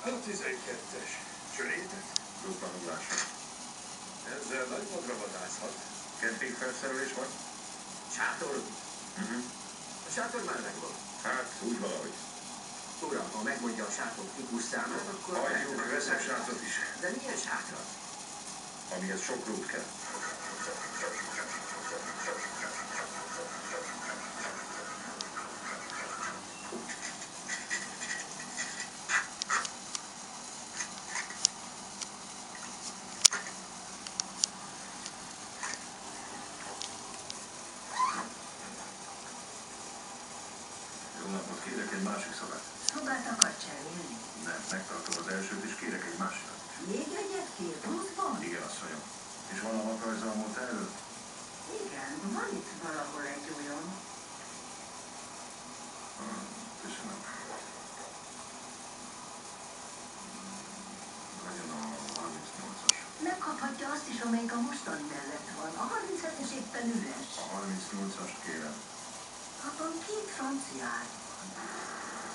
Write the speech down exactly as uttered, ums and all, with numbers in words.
A tizenkettes. Sörétet? Dupla nullásra. Ezzel nagy vadra vadászhat. Kempingfelszerelés van? Sátor? Uh-huh. A sátor már megvan. Hát, úgy valahogy. Uram, ha megmondja a sátor típus számát, akkor... Hagyjuk, veszek sátrat is. De milyen sátrat? Amihez sok rút kell. Jó napot, kérek egy másik szobát. Szobát akar cserélni? Nem, megtartom az elsőt, és kérek egy másikat. Még egyet kér pluszban? Igen, asszonyom. És van a naprajzolmót elő? Igen, van itt valahol egy olyan. Hmm, köszönöm. Legyen a harmincnyolcas. Megkaphatja azt is, amelyik a mostani mellett van. A harminchetes éppen üres. A harmincnyolcast kérem. Abban két franciája van.